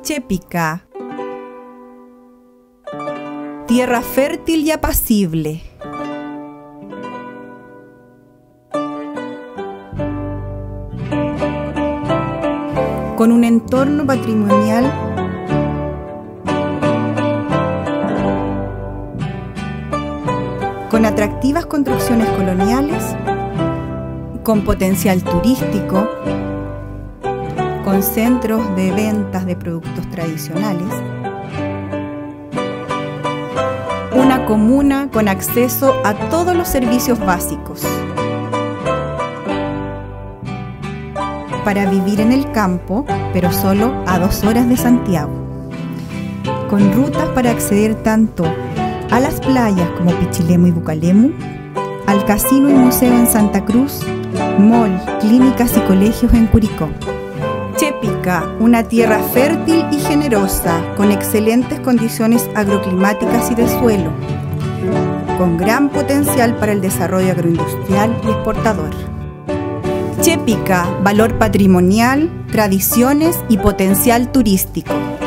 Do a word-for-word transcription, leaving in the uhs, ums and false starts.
Chépica, tierra fértil y apacible. Con un entorno patrimonial con atractivas construcciones coloniales, con potencial turístico, con centros de ventas de productos tradicionales, una comuna con acceso a todos los servicios básicos. Para vivir en el campo, pero solo a dos horas de Santiago, con rutas para acceder tanto a las playas como Pichilemu y Bucalemu, al casino y museo en Santa Cruz, mall, clínicas y colegios en Curicó. Chépica, una tierra fértil y generosa, con excelentes condiciones agroclimáticas y de suelo, con gran potencial para el desarrollo agroindustrial y exportador. Chépica, valor patrimonial, tradiciones y potencial turístico.